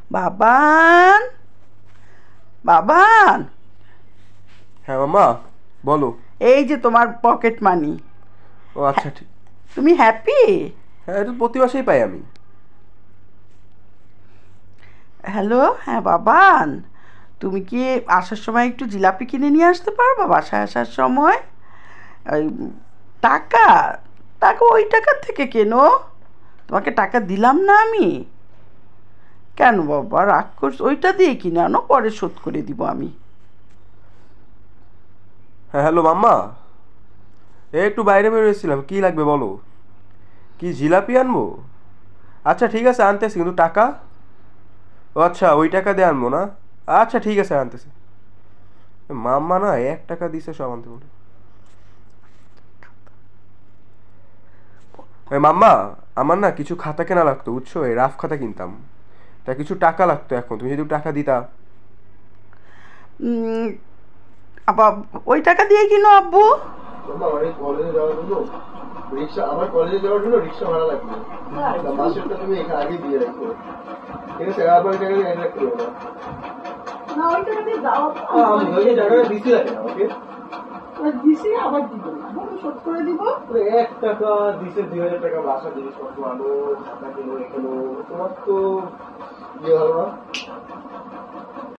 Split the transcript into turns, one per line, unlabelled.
বাবান, বাবান।
হ্যাঁ মামা, বলো।
এই যে তোমার পকেট মানি।
ও আচ্ছা, ঠিক।
তুমি হ্যাপি?
হ্যাঁ, এটা প্রতি মাসেই পাই আমি।
হ্যালো, হ্যাঁ বাবান, তুমি কি আসার সময় একটু জিলাপি কিনে নিয়ে আসতে পারবা বাসায় আসার সময়? ওই টাকা, টাকা ওই টাকা থেকে কেন? তোমাকে টাকা দিলাম না আমি? কেন বাবা রাগ করছো? ওইটা দিয়ে কিনে আনো, পরে শোধ করে দিব আমি।
হ্যাঁ হ্যালো মাম্মা, একটু বাইরে বেরিয়েছিলাম, কি লাগবে বলো। কি জিলাপি আনবো? আচ্ছা ঠিক আছে, আনতেছি, কিন্তু টাকা? ও আচ্ছা, ওই টাকা দিয়ে আনবো না। আচ্ছা ঠিক আছে, আনতেছি। মাম্মা না 1 টাকা দিছে সব আনতে বলে। এই মাম্মা, আমার না কিছু খাতা কেনা লাগতো বুঝছো, এই রাফ খাতা কিনতাম। তা কিছু টাকা লাগতো এখন, তুমি যদি টাকা দিতা।
উম, আবার ওই টাকা দিয়ে কিনো আব্বু?
আমার কলেজে যাওয়ার জন্য রিক্সা ভাড়া লাগবে, মাসেরটা তুমি এখানে আগে দিয়ে রাখো, ঠিক আছে? আবার ওই টাকা রাখতে হবে না, ওই টাকা দিয়ে দাও। আমি টাকাটা দিতে লাগে আমাকে, দিছি আবার দিব, শোধ করে দিব। 1 টাকা দিছে, 2000 টাকা বাসা জিনিসপত্র আনো, খাতা কিনো, এখানো, তোমার তো ইয়ে হলো না।